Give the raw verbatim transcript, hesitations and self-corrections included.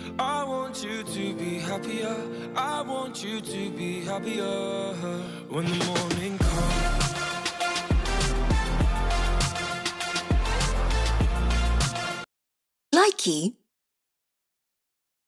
I want you to be happier. I want you to be happier. When the morning comes, Likey